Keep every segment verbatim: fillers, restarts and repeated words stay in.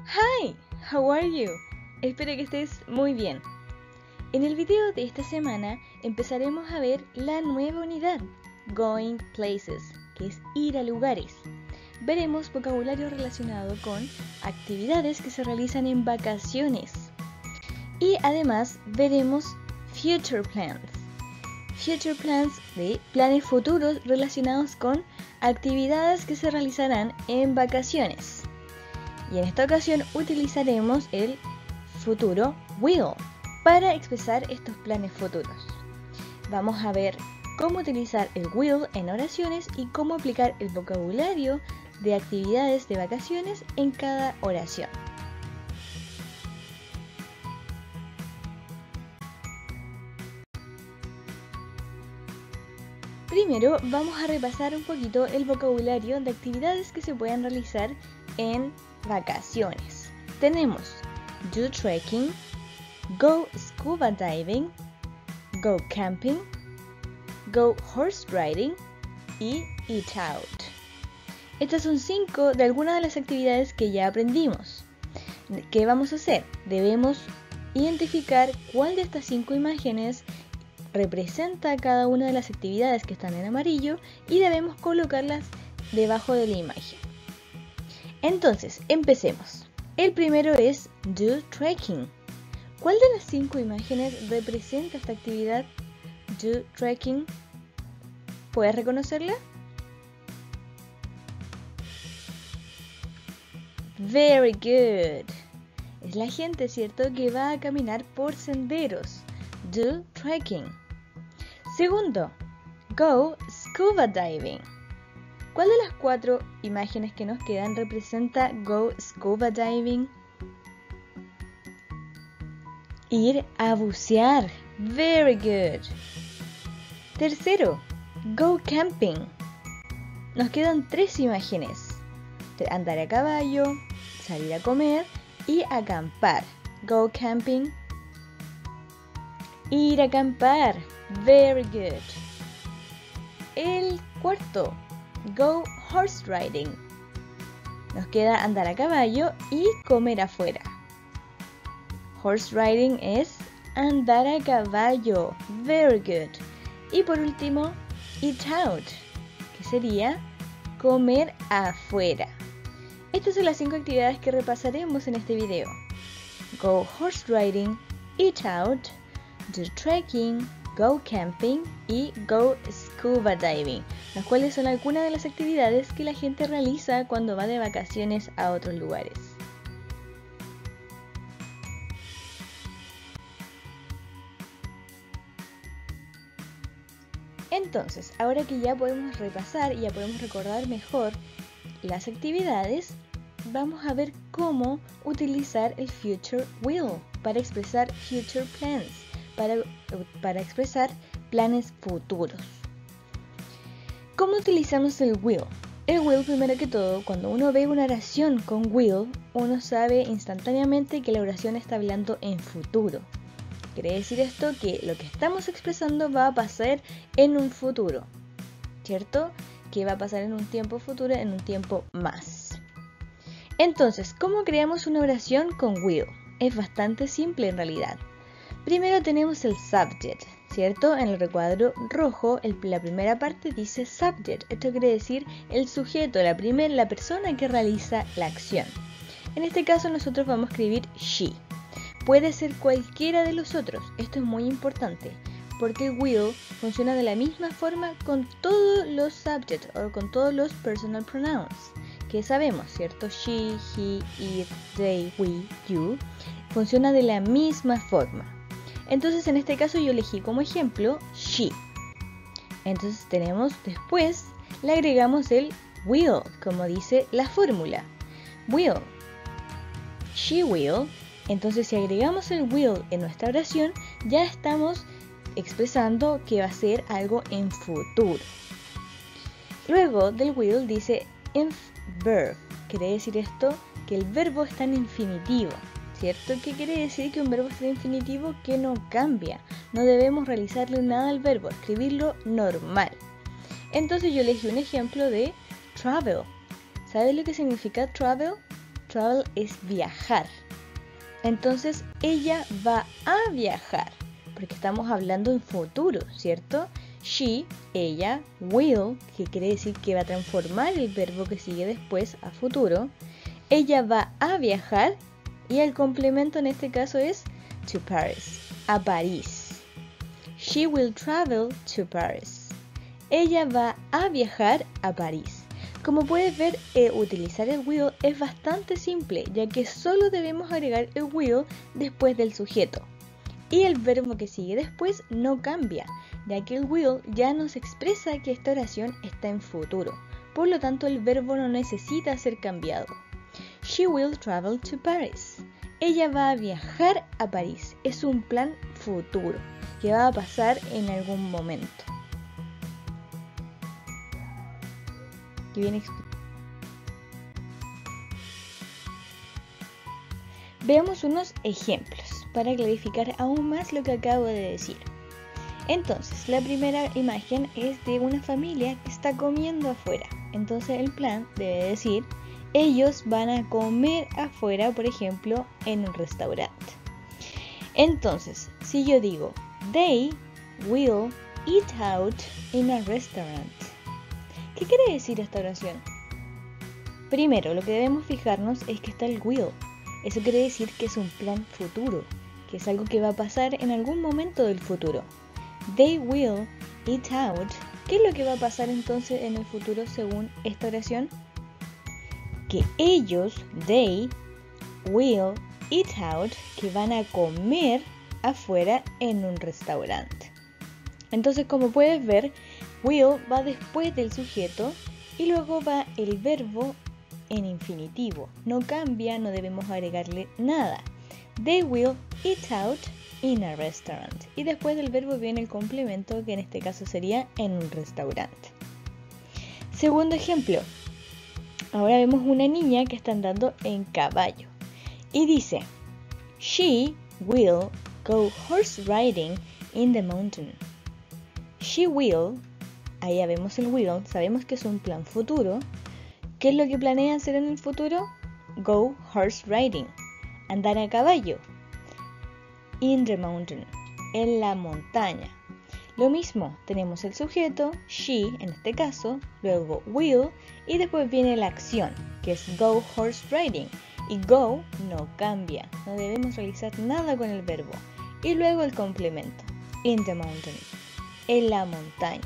Hi, how are you? Espero que estés muy bien. En el video de esta semana empezaremos a ver la nueva unidad, Going Places, que es ir a lugares. Veremos vocabulario relacionado con actividades que se realizan en vacaciones. Y además veremos Future Plans. Future Plans de planes futuros relacionados con actividades que se realizarán en vacaciones. Y en esta ocasión utilizaremos el futuro will para expresar estos planes futuros. Vamos a ver cómo utilizar el will en oraciones y cómo aplicar el vocabulario de actividades de vacaciones en cada oración. Primero vamos a repasar un poquito el vocabulario de actividades que se pueden realizar en vacaciones. Tenemos do trekking, go scuba diving, go camping, go horse riding y eat out. Estas son cinco de algunas de las actividades que ya aprendimos. ¿Qué vamos a hacer? Debemos identificar cuál de estas cinco imágenes representa cada una de las actividades que están en amarillo y debemos colocarlas debajo de la imagen. Entonces, empecemos. El primero es do trekking. ¿Cuál de las cinco imágenes representa esta actividad do trekking? ¿Puedes reconocerla? Very good. Es la gente, ¿cierto?, que va a caminar por senderos. Do trekking. Segundo, go scuba diving. ¿Cuál de las cuatro imágenes que nos quedan representa go scuba diving? Ir a bucear. Very good. Tercero, go camping. Nos quedan tres imágenes. Andar a caballo, salir a comer y acampar. Go camping. Ir a acampar. Very good. El cuarto, go horse riding. Nos queda andar a caballo y comer afuera. Horse riding es andar a caballo. Very good. Y por último, eat out, que sería comer afuera. Estas son las cinco actividades que repasaremos en este video. Go horse riding, eat out, do trekking, go camping y go scuba diving, las cuales son algunas de las actividades que la gente realiza cuando va de vacaciones a otros lugares. Entonces, ahora que ya podemos repasar y ya podemos recordar mejor las actividades, vamos a ver cómo utilizar el future will para expresar future plans, para, para expresar planes futuros. ¿Cómo utilizamos el will? El will, primero que todo, cuando uno ve una oración con will, uno sabe instantáneamente que la oración está hablando en futuro. Quiere decir esto que lo que estamos expresando va a pasar en un futuro, ¿cierto? Que va a pasar en un tiempo futuro, en un tiempo más. Entonces, ¿cómo creamos una oración con will? Es bastante simple en realidad. Primero tenemos el subject, ¿cierto? En el recuadro rojo, el, la primera parte dice subject. Esto quiere decir el sujeto, la primera, la persona que realiza la acción. En este caso nosotros vamos a escribir she. Puede ser cualquiera de los otros. Esto es muy importante, porque el will funciona de la misma forma con todos los subjects o con todos los personal pronouns que sabemos, ¿cierto? She, he, it, they, we, you. Funciona de la misma forma. Entonces en este caso yo elegí como ejemplo she. Entonces tenemos después, le agregamos el will, como dice la fórmula. Will. She will. Entonces si agregamos el will en nuestra oración, ya estamos expresando que va a ser algo en futuro. Luego del will dice inf verb. Quiere decir esto que el verbo está en infinitivo, ¿cierto? ¿Qué quiere decir que un verbo está en infinitivo? Que no cambia. No debemos realizarle nada al verbo, escribirlo normal. Entonces yo elegí un ejemplo de travel. ¿Sabes lo que significa travel? travel es viajar. Entonces ella va a viajar, porque estamos hablando en futuro, ¿cierto? She, ella, will, que quiere decir que va a transformar el verbo que sigue después a futuro. Ella va a viajar y el complemento en este caso es to Paris, a París. She will travel to Paris. Ella va a viajar a París. Como puedes ver, eh, utilizar el will es bastante simple, ya que solo debemos agregar el will después del sujeto. Y el verbo que sigue después no cambia, ya que el will ya nos expresa que esta oración está en futuro. Por lo tanto, el verbo no necesita ser cambiado. She will travel to Paris. Ella va a viajar a París. Es un plan futuro que va a pasar en algún momento. Que bien explicado. Veamos unos ejemplos para clarificar aún más lo que acabo de decir. Entonces, la primera imagen es de una familia que está comiendo afuera. Entonces el plan debe decir, ellos van a comer afuera, por ejemplo, en un restaurante. Entonces, si yo digo, they will eat out in a restaurant. ¿Qué quiere decir esta oración? Primero, lo que debemos fijarnos es que está el will. Eso quiere decir que es un plan futuro, que es algo que va a pasar en algún momento del futuro. They will eat out. ¿Qué es lo que va a pasar entonces en el futuro según esta oración? Que ellos, they, will eat out, que van a comer afuera en un restaurante. Entonces, como puedes ver, will va después del sujeto y luego va el verbo en infinitivo. No cambia, no debemos agregarle nada. They will eat out in a restaurant. Y después del verbo viene el complemento, que en este caso sería en un restaurante. Segundo ejemplo. Ahora vemos una niña que está andando en caballo. Y dice, she will go horse riding in the mountain. She will, ahí ya vemos el will, sabemos que es un plan futuro. ¿Qué es lo que planea hacer en el futuro? Go horse riding, andar a caballo. In the mountain, en la montaña. Lo mismo, tenemos el sujeto, she en este caso, luego will y después viene la acción, que es go horse riding. Y go no cambia, no debemos realizar nada con el verbo. Y luego el complemento, in the mountain, en la montaña.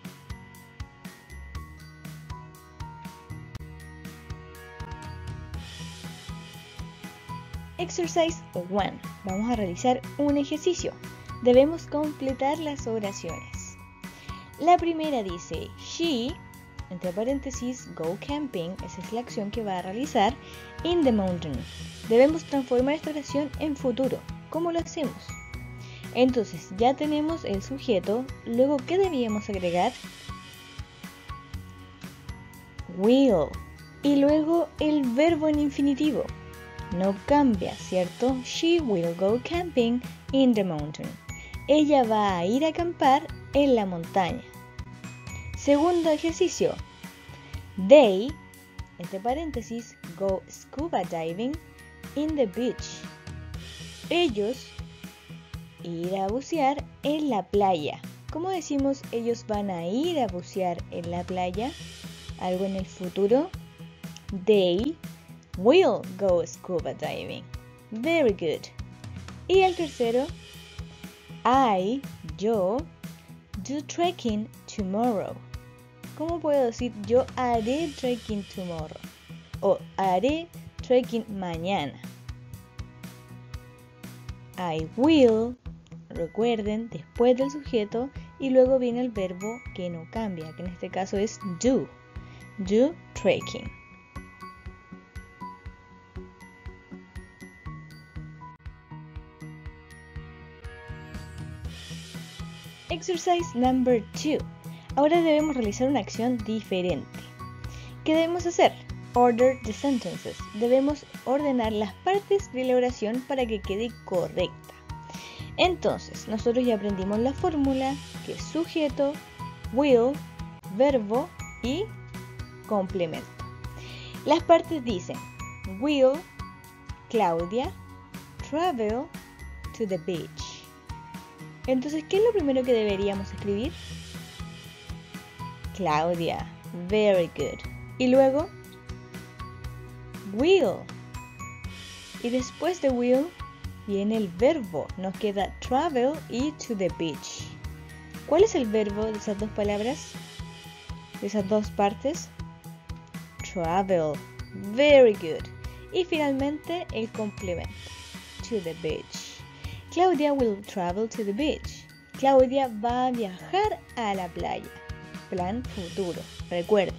Exercise one. Vamos a realizar un ejercicio. Debemos completar las oraciones. La primera dice, she, entre paréntesis, go camping, esa es la acción que va a realizar, in the mountain. Debemos transformar esta oración en futuro. ¿Cómo lo hacemos? Entonces, ya tenemos el sujeto, luego, ¿qué debíamos agregar? Will. Y luego el verbo en infinitivo. No cambia, ¿cierto? She will go camping in the mountain. Ella va a ir a acampar en la montaña. Segundo ejercicio. They, entre paréntesis, go scuba diving in the beach. Ellos ir a bucear en la playa. ¿Cómo decimos ellos van a ir a bucear en la playa? Algo en el futuro. They will go scuba diving. Very good. Y el tercero, I, yo, do trekking tomorrow. ¿Cómo puedo decir yo haré trekking tomorrow? O haré trekking mañana. I will, recuerden, después del sujeto y luego viene el verbo que no cambia, que en este caso es do. Do trekking. Exercise number two. Ahora debemos realizar una acción diferente. ¿Qué debemos hacer? Order the sentences. Debemos ordenar las partes de la oración para que quede correcta. Entonces, nosotros ya aprendimos la fórmula, que es sujeto, will, verbo y complemento. Las partes dicen, will Claudia travel to the beach. Entonces, ¿qué es lo primero que deberíamos escribir? Claudia, very good. Y luego, will. Y después de will viene el verbo. Nos queda travel y to the beach. ¿Cuál es el verbo de esas dos palabras? De esas dos partes. Travel. Very good. Y finalmente el complemento. To the beach. Claudia will travel to the beach. Claudia va a viajar a la playa. Plan futuro. Recuerden.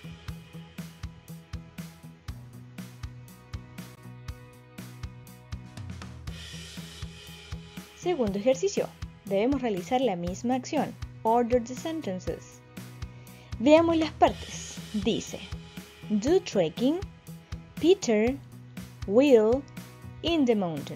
Segundo ejercicio. Debemos realizar la misma acción. Order the sentences. Veamos las partes. Dice, do trekking, Peter will in the mountain.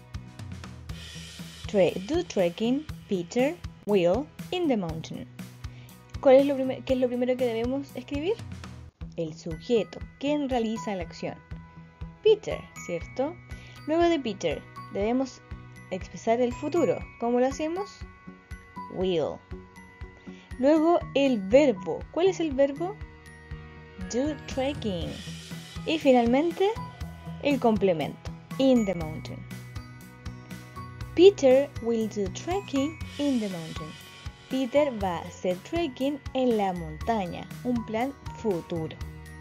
Tre do trekking, Peter will in the mountain. ¿Cuál es lo ¿Qué es lo primero que debemos escribir? El sujeto. ¿Quién realiza la acción? Peter, ¿cierto? Luego de Peter, debemos expresar el futuro. ¿Cómo lo hacemos? Will. Luego el verbo. ¿Cuál es el verbo? Do trekking. Y finalmente el complemento. In the mountain. Peter will do trekking in the mountain. Peter va a hacer trekking en la montaña. Un plan futuro.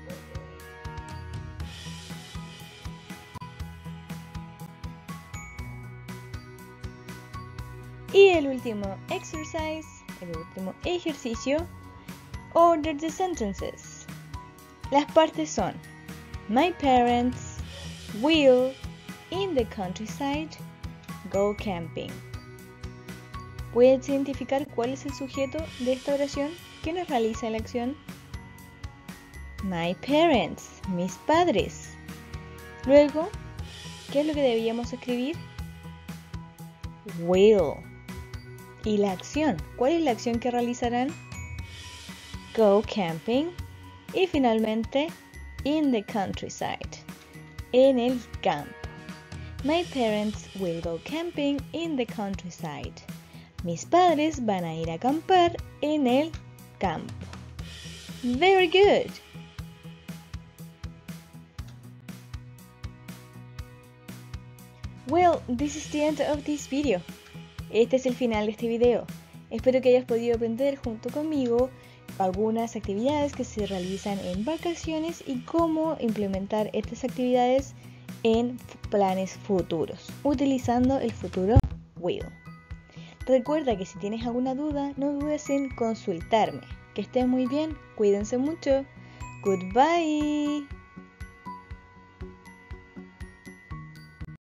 Y el último exercise, el último ejercicio, order the sentences. Las partes son, my parents will in the countryside go camping. ¿Puedes identificar cuál es el sujeto de esta oración? ¿Quién realiza la acción? My parents, mis padres. Luego, ¿qué es lo que debíamos escribir? Will. Y la acción, ¿cuál es la acción que realizarán? Go camping. Y finalmente, in the countryside, en el campo. My parents will go camping in the countryside. Mis padres van a ir a acampar en el campo. Very good. Well, this is the end of this video. Este es el final de este video. Espero que hayas podido aprender junto conmigo algunas actividades que se realizan en vacaciones y cómo implementar estas actividades en planes futuros, utilizando el futuro will. Recuerda que si tienes alguna duda, no dudes en consultarme. Que estén muy bien, cuídense mucho. Goodbye.